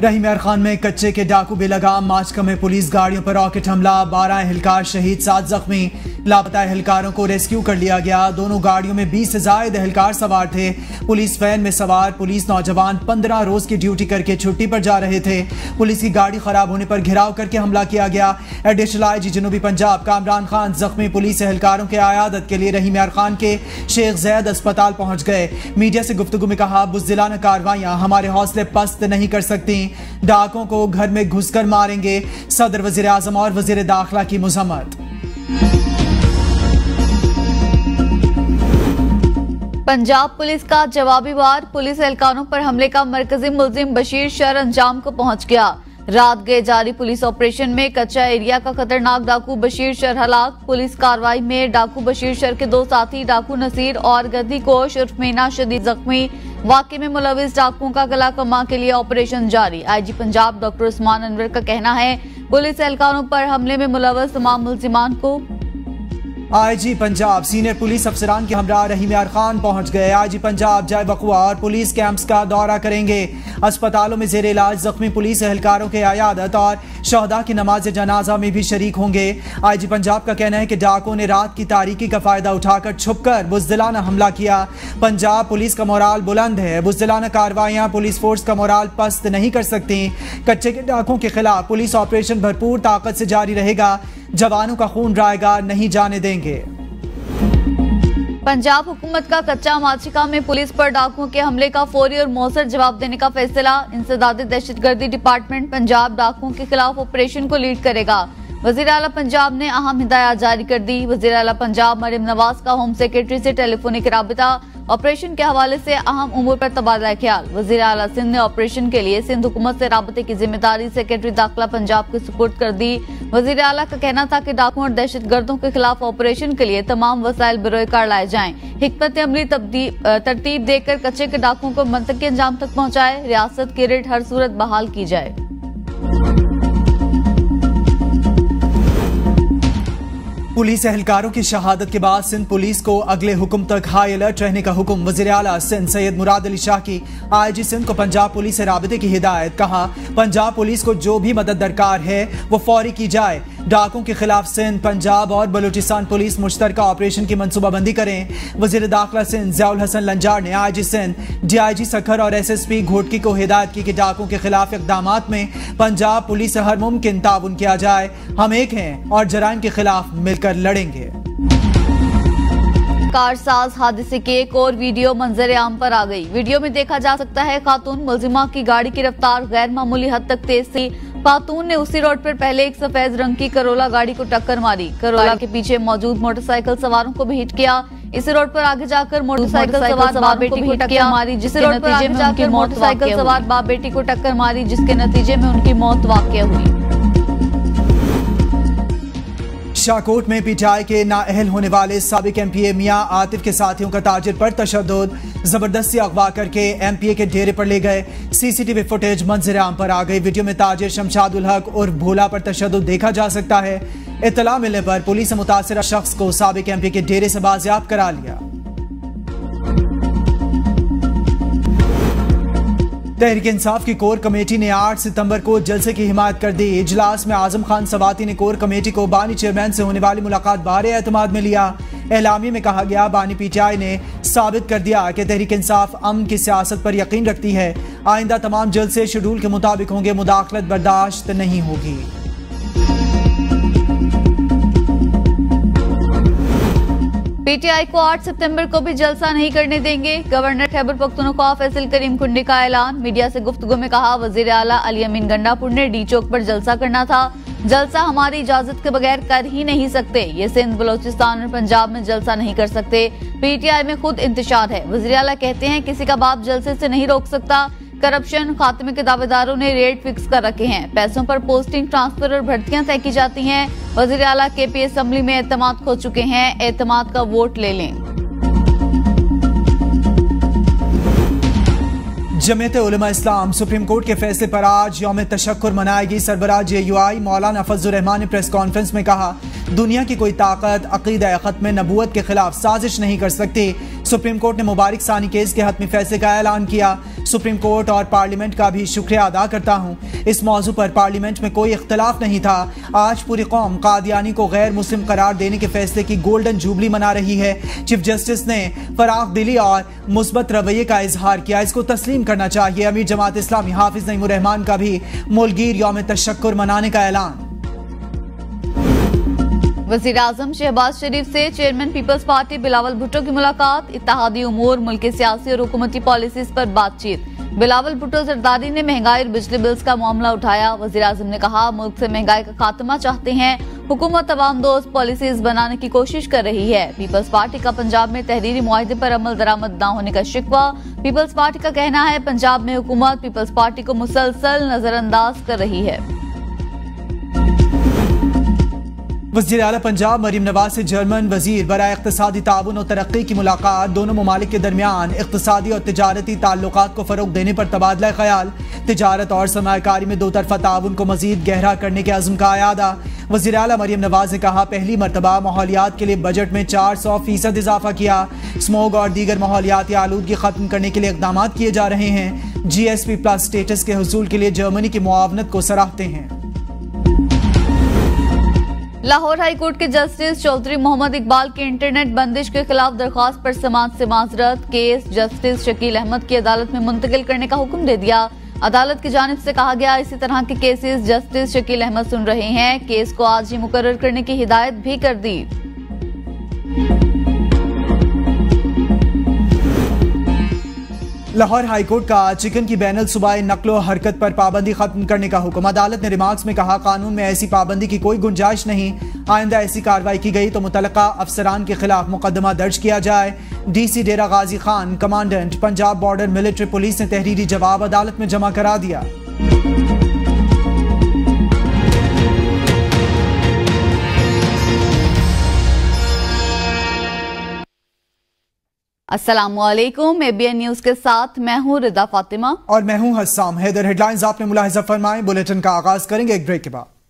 रहीम यार खान में कच्चे के डाकू बेलगाम माचका में पुलिस गाड़ियों पर रॉकेट हमला, 12 एहलकार शहीद, 7 जख्मी। लापता एहलकारों को रेस्क्यू कर लिया गया। दोनों गाड़ियों में 20 से ज्यादा एहलकार सवार थे। पुलिस वैन में सवार पुलिस नौजवान 15 रोज की ड्यूटी करके छुट्टी पर जा रहे थे। पुलिस की गाड़ी खराब होने पर घिराव करके हमला किया गया। एडिशनल आईजी जनूबी पंजाब कामरान खान जख्मी पुलिस एहलकारों के आयादत के लिए रहीम यार खान के शेख जैद अस्पताल पहुंच गए। मीडिया से गुफ्तगू में कहा, बुज़दिलाना कार्रवाइयां हमारे हौसले पस्त नहीं कर सकती। डाकों को घर में घुसकर मारेंगे। सदर, वजीर आजम और वजीर दाखिला की मजम्मत। पंजाब पुलिस का जवाबी वार, पुलिस एहलकारों पर हमले का मरकजी मुलजिम बशीर शर अंजाम को पहुंच गया। रात गए जारी पुलिस ऑपरेशन में कच्चा एरिया का खतरनाक डाकू बशीर शर हलाक। पुलिस कार्रवाई में डाकू बशीर शर के 2 साथी डाकू नसीर और गद्दी कोश उर्फ मीना शदीद जख्मी। वाकये में मुलविस डाकुओं का गला कमा के लिए ऑपरेशन जारी। आईजी पंजाब डॉक्टर उस्मान अनवर का कहना है, पुलिस एहलकारों पर हमले में मुलविस तमाम मुल्जिमान को आईजी पंजाब सीनियर पुलिस अफसरान के हमरा रहीम यार खान पहुंच गए। आईजी पंजाब जाए वक़ुआ और पुलिस कैंप्स का दौरा करेंगे। अस्पतालों में जेर इलाज जख्मी पुलिस एहलकारों के आयादत और शहदा की नमाज जनाजा में भी शरीक होंगे। आईजी पंजाब का कहना है कि डाकुओं ने रात की तारीकी का फायदा उठाकर छुपकर बुज़दिलाना हमला किया। पंजाब पुलिस का मोराल बुलंद है। बुज़दिलाना कार्रवाइयां पुलिस फोर्स का मोराल पस्त नहीं कर सकती। कच्चे के डाकुओं के खिलाफ पुलिस ऑपरेशन भरपूर ताकत से जारी रहेगा। जवानों का खून रायगा नहीं जाने देंगे। पंजाब हुकूमत का कच्चा माचिका में पुलिस पर डाकुओं के हमले का फौरी और मौसर जवाब देने का फैसला। इंसदादी दहशतगर्दी डिपार्टमेंट पंजाब डाकुओं के खिलाफ ऑपरेशन को लीड करेगा। वजीर आला पंजाब ने अहम हिदायत जारी कर दी। वजीर आला पंजाब मरियम नवाज का होम सेक्रेटरी से टेलीफोनिक राबिता। ऑपरेशन के हवाले से अहम उमूर पर तबादला ख्याल। वजीर आला सिंध ने ऑपरेशन के लिए सिंध हुकूमत से राबते की जिम्मेदारी सेक्रेटरी दाखिला पंजाब के सुपुर्द कर दी। वजीर आला का कहना था कि डाकुओं और दहशतगर्दों के खिलाफ ऑपरेशन के लिए तमाम वसाइल बरोए कार लाए जाएं। हिकमत अमली तरतीब देकर कच्चे के डाकुओं को मंतकी अंजाम तक पहुंचाए। रियासत की रिट हर सूरत बहाल की जाए। पुलिस एहलकारों की शहादत के बाद सिंध पुलिस को अगले हुक्म तक हाई अलर्ट रहने का हुक्म। वजीर आला सिंध सैयद मुराद अली शाह की आईजी सिंध को पंजाब पुलिस से राबते की हिदायत। कहा, पंजाब पुलिस को जो भी मदद दरकार है वो फौरी की जाए। डाकुओं के खिलाफ सिंध, पंजाब और बलूचिस्तान पुलिस मुश्तरका ऑपरेशन की मनसूबाबंदी करें। वजीर दाखिला सिंध ज़ियाउल हसन लंजार ने आईजी सिंध, डीआईजी सखर और एसएसपी घोटकी को हिदायत की कि डाकुओं के खिलाफ इक़दामात में पंजाब पुलिस से हर मुमकिन ताउन किया जाए। हम एक हैं और जराइम के खिलाफ मिलकर लड़ेंगे। कारसाज हादसे की एक और वीडियो मंजर आम पर आ गई। वीडियो में देखा जा सकता है खातून मुलजिमा की गाड़ी की रफ्तार गैर मामूली हद तक तेज थी। खातून ने उसी रोड पर पहले एक सफेद रंग की करोला गाड़ी को टक्कर मारी। करोला के पीछे मौजूद मोटरसाइकिल सवारों को भी हिट किया। इसी रोड पर आगे जाकर मोटरसाइकिल सवार बाप बेटी को टक्कर मारी, जिसके नतीजे में उनकी मोटरसाइकिल सवार बाप बेटी को टक्कर मारी, जिसके नतीजे में उनकी मौत वाक़या हुई। शाहकोट में पीटीआई के नाअहल होने वाले साबिक एमपीए मियां आतिफ के साथियों का ताजिर पर तशद्दुद, जबरदस्ती अगवा करके एमपीए के डेरे पर ले गए। सीसीटीवी फुटेज मंजर आम पर आ गई। वीडियो में ताजिर शमशादुल हक और भोला पर तशद्दुद देखा जा सकता है। इत्तला मिलने पर पुलिस ने मुतासिरा शख्स को साबिक एमपीए के डेरे से बाजियाब करा लिया। तहरीक इंसाफ की कोर कमेटी ने 8 सितंबर को जलसे की हिमायत कर दी। इजलास में आजम खान सवाती ने कोर कमेटी को बानी चेयरमैन से होने वाली मुलाकात बारे एतमाद में लिया। एलामी में कहा गया, बानी पीटीआई ने साबित कर दिया कि तहरीक इंसाफ अमन की सियासत पर यकीन रखती है। आइंदा तमाम जलसे शेड्यूल के मुताबिक होंगे। मुदाखलत बर्दाश्त नहीं होगी। पीटीआई को 8 सितंबर को भी जलसा नहीं करने देंगे। गवर्नर खैबर पख्तूनख्वा फैसल करीम कुंडी का ऐलान। मीडिया से गुफ्तगू में कहा, वजीर आला अली अमीन गंडापुर ने डी चौक पर जलसा करना था। जलसा हमारी इजाजत के बगैर कर ही नहीं सकते। ये सिंध, बलोचिस्तान और पंजाब में जलसा नहीं कर सकते। पीटीआई में खुद इंतशार है। वजीर आला कहते हैं, किसी का बाप जलसे से नहीं रोक सकता। करप्शन खात्मे के दावेदारों ने रेट फिक्स कर रखे हैं। पैसों पर पोस्टिंग, ट्रांसफर और भर्तियां तय की जाती हैं। वजीर आला केपी असेंबली में एतमाद खो चुके हैं। एतमाद का वोट ले लें। जमीयत उलमा इस्लाम सुप्रीम कोर्ट के फैसले पर आज यौम तशक्कुर मनाएगी। सरबराह JUI मौलाना फजलुर रहमान ने प्रेस कॉन्फ्रेंस में कहा, दुनिया की कोई ताकत अकीदा खत्म नबूवत के खिलाफ साजिश नहीं कर सकती। सुप्रीम कोर्ट ने मुबारक सानी केस के हतमी फैसले का ऐलान किया। सुप्रीम कोर्ट और पार्लियामेंट का भी शुक्रिया अदा करता हूँ। इस मौजू पर पार्लियामेंट में कोई इख्तलाफ नहीं था। आज पूरी कौम कादियानी को गैर मुस्लिम करार देने के फैसले की गोल्डन जुबली मना रही है। चीफ जस्टिस ने फराख दिली और मुस्बत रवैये का इजहार किया, इसको तस्लीम करना चाहिए। अमीर जमात इस्लामी हाफिज नईमुर रहमान का भी मुल्कीर यौम तशक्कुर मनाने का ऐलान। वज़ीर आज़म शहबाज शरीफ से चेयरमैन पीपल्स पार्टी बिलावल भुट्टो की मुलाकात। इत्तेहादी उमूर, मुल्क की सियासी और हुकूमती पॉलिसीज पर बातचीत। बिलावल भुट्टो जरदारी ने महंगाई और बिजली बिल्स का मामला उठाया। वज़ीर आज़म ने कहा, मुल्क से महंगाई का खात्मा चाहते हैं, हुकूमत अवाम दोस्त पॉलिसीज बनाने की कोशिश कर रही है। पीपल्स पार्टी का पंजाब में तहरीरी मुआहदे पर अमल दरामद न होने का शिकवा। पीपल्स पार्टी का कहना है, पंजाब में हुकूमत पीपल्स पार्टी को मुसलसल नजरअंदाज कर रही है। वज़ीर आला पंजाब मरीम नवाज से जर्मन वजीर बराए इक़्तिसादी ताउन और तरक्की की मुलाकात। दोनों ममालिक के दरमियान इक़्तिसादी और तिजारती ताल्लुकात को फ़रोग़ देने पर तबादला ख्याल। तिजारत और सरमायाकारी में दो तरफ़ा ताउन को मज़ीद गहरा करने के अज़्म का अयादा। वज़ीर आला मरीम नवाज ने कहा, पहली मरतबा माहौलियात के लिए बजट में 400% इजाफा किया। स्मोग और दीगर माहौलियाती आलूदगी खत्म करने के लिए इक़दाम किए जा रहे हैं। GSP+ स्टेटस के हुसूल के लिए जर्मनी की मुआवनत को सराहते हैं। लाहौर हाई कोर्ट के जस्टिस चौधरी मोहम्मद इकबाल की इंटरनेट बंदिश के खिलाफ दरख्वास्त पर समाअत से माजरत। केस जस्टिस शकील अहमद की अदालत में मुंतकिल करने का हुक्म दे दिया। अदालत की जानिब से कहा गया, इसी तरह के केसेस जस्टिस शकील अहमद सुन रहे हैं। केस को आज ही मुकर्रर करने की हिदायत भी कर दी। लाहौर हाईकोर्ट का चिकन की बैनल सूबाई नकलो हरकत पर पाबंदी खत्म करने का हुक्म। अदालत ने रिमार्क्स में कहा, कानून में ऐसी पाबंदी की कोई गुंजाइश नहीं। आइंदा ऐसी कार्रवाई की गई तो मुतलका अफसरान के खिलाफ मुकदमा दर्ज किया जाए। DC Dera Ghazi Khan commandant Punjab border military police ने तहरीरी जवाब अदालत में जमा करा दिया। अस्सलामुअलैकुम, ABN न्यूज के साथ मैं हूं रिदा फातिमा और मैं हूं हस्साम हैदर। हेडलाइंस आपने मुलाहिजा फरमाए। बुलेटिन का आगाज करेंगे एक ब्रेक के बाद।